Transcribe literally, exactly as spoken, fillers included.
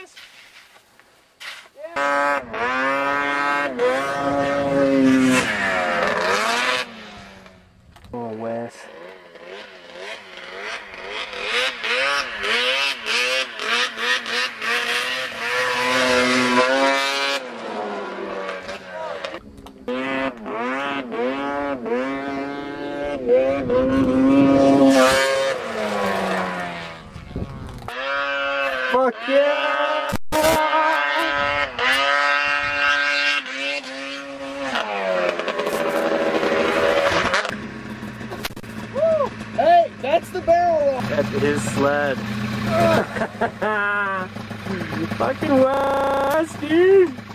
Wes? Yeah. Oh, Wes. Fuck yeah! Woo! Hey, that's the barrel roll! That's his sled. You fucking Wes, dude!